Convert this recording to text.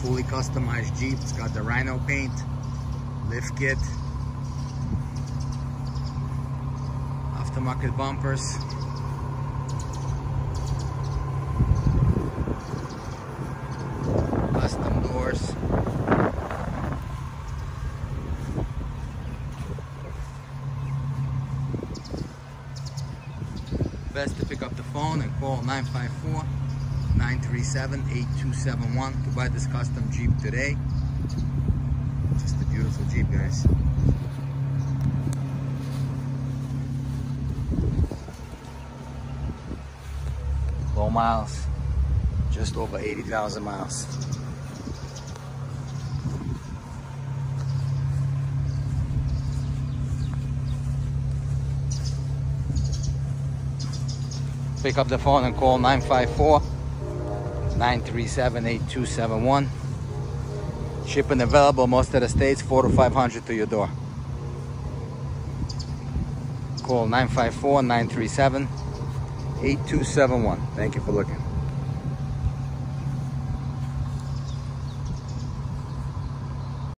fully customized Jeep. It's got the Rhino paint, lift kit, aftermarket bumpers, custom doors, best to pick up the phone and call 954-937-8271 to buy this custom Jeep today. Just a beautiful Jeep, guys. Low miles, just over 80,000 miles. Pick up the phone and call 954-937-8271. Shipping available most of the states, 400 to 500 to your door. Call 954-937-8271. Thank you for looking.